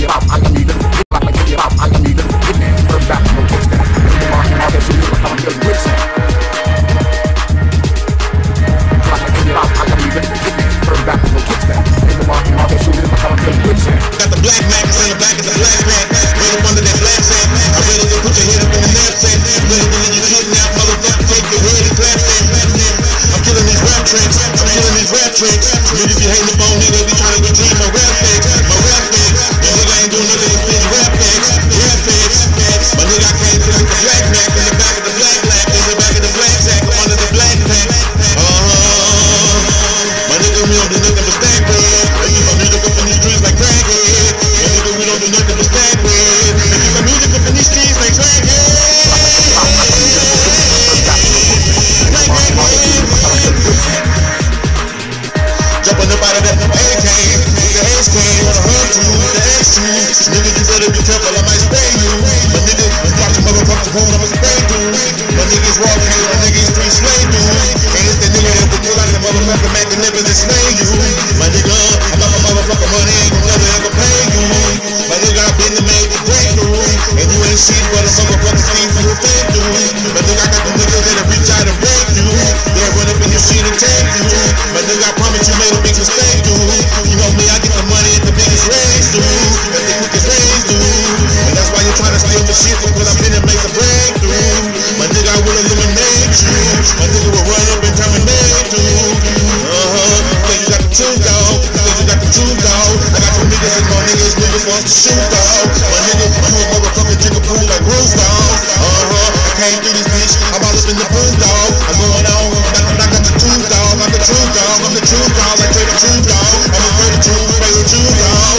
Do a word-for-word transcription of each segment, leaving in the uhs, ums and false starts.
Niggas be hating the phone, niggas be trying to get team my rap fix, my rap fix. My nigga ain't doing nothing but spit rap fix, rap fix. My nigga I came to like the black Mac in the back of the black black, in the back of the black sack, up under the black pack. Uh-huh. My nigga we don't do nothing but stack bread. They keep my music up in these streets like crackhead. My nigga we don't do nothing but stack bread. They keep my music up in these streets like crackhead. Jumping up out of that A-K, nigga H-K, wanna hunt you, the X-two. Nigga, you better be careful, I might spray you. My nigga, watch your motherfuckers home, I'ma spray through. My niggas raw, my niggas street slay through. And it's the nigga that will pull out the motherfucker, make the nippers and slay you. My nigga, I got my motherfucker money, ain't gonna never ever pay you. My nigga, I been the made the breakthrough. And you ain't seen what a motherfucker seen for the fake dude. My nigga, I got the niggas that'll reach out and break you. They'll run up in your shit and take you. My nigga, I promise you made a big mistake, dude. You know me, I get the money at the biggest raise, dude. At the quickest raise, dude. And that's why you're trying to steal the shit, because I'm finna make a breakthrough. My nigga, I will eliminate you. My nigga will run up and terminate you. Uh-huh. Cause you got the two dog. Cause you got the two dog. I got some niggas and my niggas, niggas wants to shoot dog. My nigga, you a motherfucking drink a pool like Bruce dog. Uh-huh. I came through this bitch, I'm all up in the pool dog. I'm going on, I got the two dog. I'm the true dog, I'm the true dog. Like the true dog, I'm afraid of true, afraid of true dog.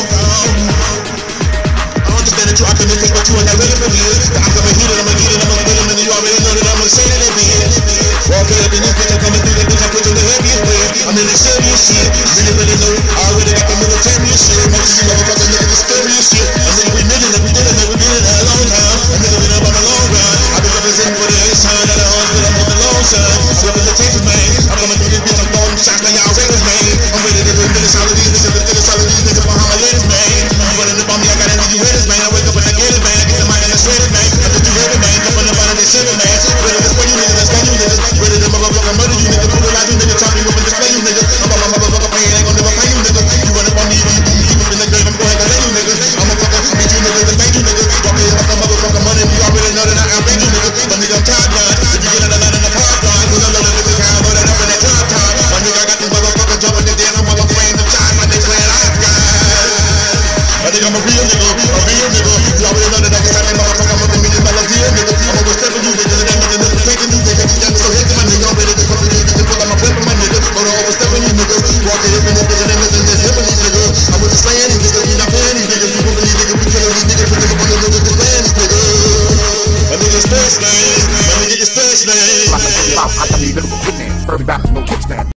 I understand that you optimistic, but you ain't that ready for me. I'm gonna hit it, I'm gonna get it, I'm gonna get it, and you already know that I'm gonna say that it is. Walk up in this bitch, I'm coming through that bitch, I'm pushing the heaviest weight. I'm in the serious shit, really, really know it. I already got the military shit. Most of you motherfuckers niggas is serious shit. I nigga, we did it, we did it, we did it a long time. I nigga, we done on the long run. I've been representing for the A-Shine, that I always been up with the long shine. I'm representation, man. I'm coming through this bitch, I'm throwing shots, now y'all ready, man. I'm ready to finish all of these niggas, to finish all of these niggas behind my legs, man. You running up on me, I gotta leave you ready, man. I wake up and I get it, man. I get the mic and I shred it, man. I think you ready, man. Jumping up out of this shit, man. Ready to spray you niggas, let's spray you niggas. Ready to motherfucking murder you niggas. Brutalize you niggas, chop you up and display you niggas. I'm on my motherfucking pain, ain't gon' never pay you niggas. You run up on me, you keep up in the grave, I'm going to lay you niggas. I'm a fucker, beat you niggas and thank you niggas. Walk in with the motherfucking money, you already know that I outrage you niggas. But nigga, I'm tired, done. If you get in the line in the park, done. Cause I know that this guy, I know that I'm in that top time. My nigga, I got these motherfuckers jumping in there, I'm motherfucking the time, my niggas playing I got. I think I'm a real nigga, a real nigga. You already know that I can have that motherfucker, I'm a million dollar deal nigga. I'm over stepping you niggas, and ain't nothing else to take you niggas. You got me so hit to my nigga, I'm ready to come to you, you put on my weapon, my nigga. But I'm overstepping you niggas, walking up in this bitch, and ain't nothing that's hipping these niggas. I wasn't slaying these niggas, we not playing these niggas. We moving these niggas, we killing these niggas, we niggas, we niggas, we playing these niggas. My nigga's first name, my nigga is first name. I can leave it with me, perfect back, no kickstand.